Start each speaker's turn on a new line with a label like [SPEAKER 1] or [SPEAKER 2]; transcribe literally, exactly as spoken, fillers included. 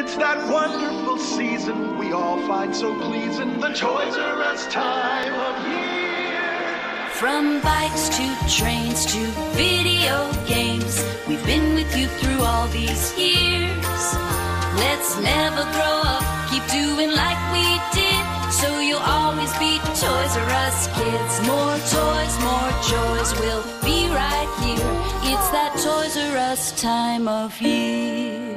[SPEAKER 1] It's that wonderful season we all find so pleasing, the Toys R Us time of year.
[SPEAKER 2] From bikes to trains to video games, we've been with you through all these years. Let's never grow up, keep doing like we did, so you'll always be Toys R Us kids. More toys, more joys, we'll be right here. It's that Toys R Us time of year.